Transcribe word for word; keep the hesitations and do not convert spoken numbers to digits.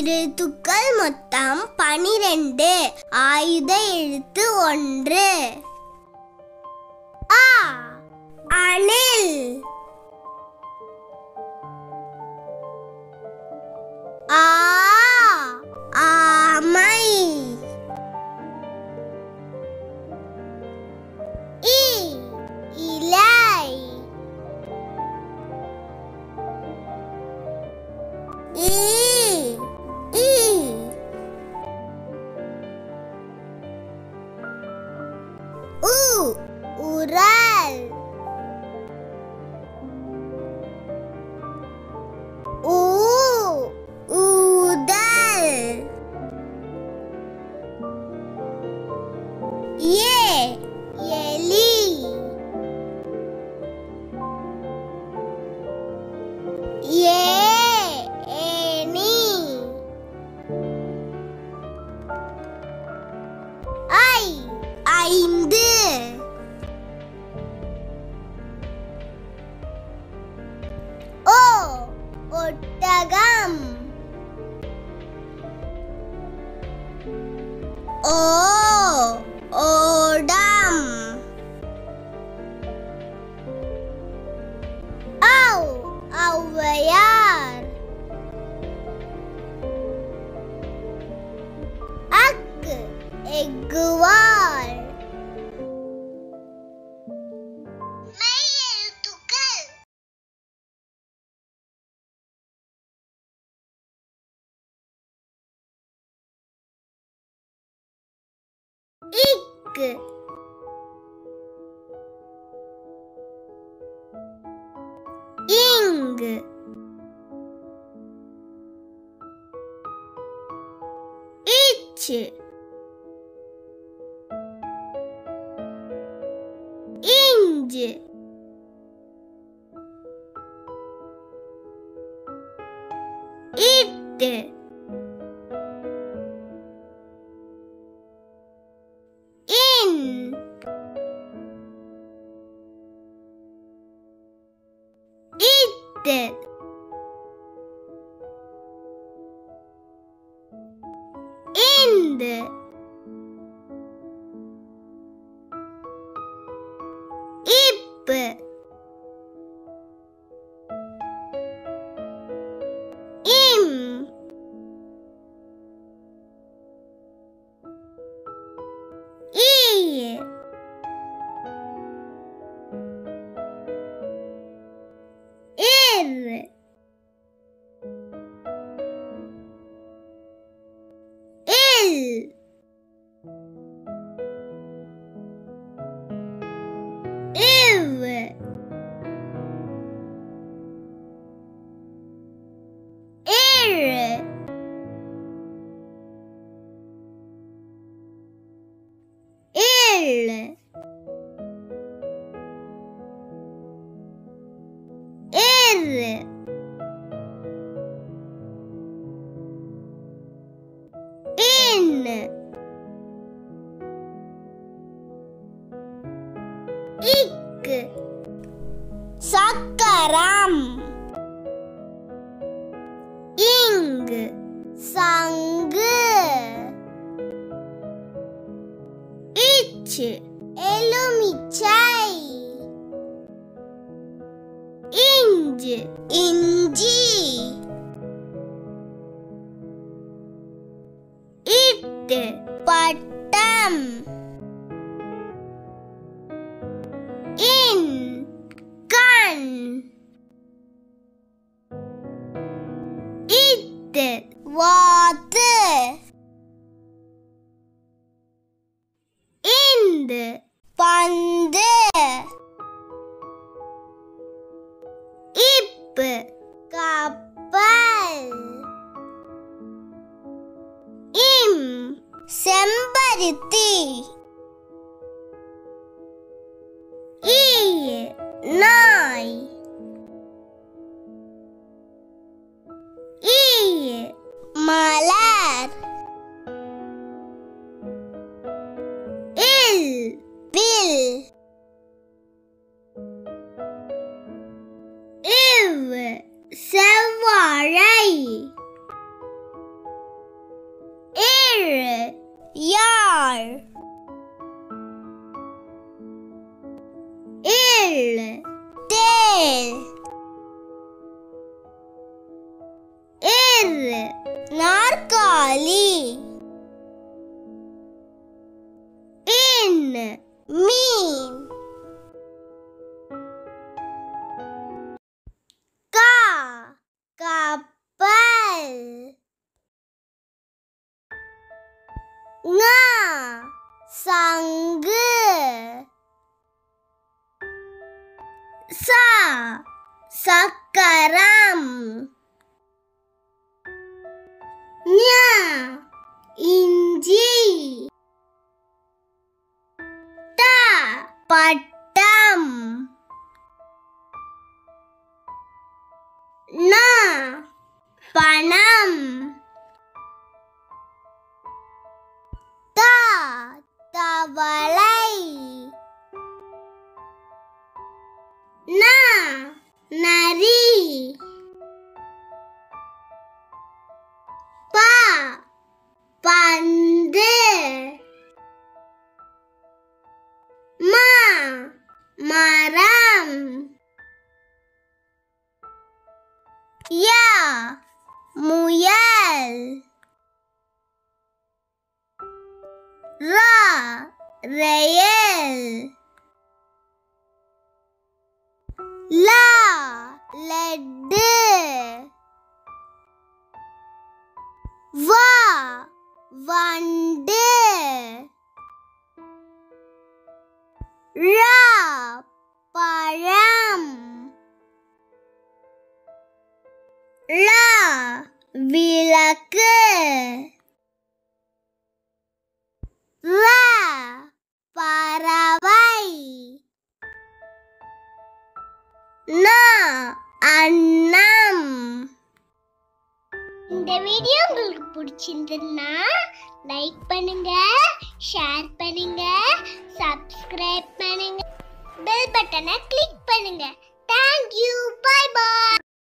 உயிரெழுத்துக்கள் மொத்தம் பனிரெண்டு. ஆயுத எழுத்து ஒன்று. ஆ அணில். ஆ ஆமை. இ இலை. ஈ ஈ. உ உரல். ஊ ஊதல். ஏ எலி. ஏ ஏணி. ஐ ஐந்து. ஓ ஒட்டகம். ஓ ஓடம். ஔ ஔவையார். அக்கு எக்குவால். மெய்யெழுத்துக்கள். இக்கு இங்கு. இச்சு இஞ்சு. இட்டு இன். இத்து இந்து. இப்பு இம். ஈ இர். இல். இவ். இழ். இல். இர். இன். இக்கு சக்கரம். இங்கு சங்கு. இச்சு எலுமிச்சை. இஞ்சு இஞ்சி. இட்டு பட்டம். இன் கண். இத்து வாத்து. இந்து பந்து. இப்பு கப்பல். இம் செம்பருத்தி. ஈ நாய். ஈ மலர். இல் வில். இவ் செவ்வாழை. மீன். கா கப்பல். ஙா சங்கு. சா சக்கரம். ஞா இஞ்சி. டா பட்டம். நா பணம். தா தவளை. நா நரி. பா பந்து. மா மரம். யா முயல். ரா ரயில். லா லட்டு. வா வண்டு. ரா பழம். லா விளக்கு. ரா பறவை. நா அன்னம். இந்த வீடியோ உங்களுக்கு பிடிச்சிருந்ததுன்னா லைக் பண்ணுங்க, ஷேர் பண்ணுங்க, சப்ஸ்கிரைப் பண்ணுங்க, பெல் பட்டனை கிளிக் பண்ணுங்க. Thank you. Bye bye.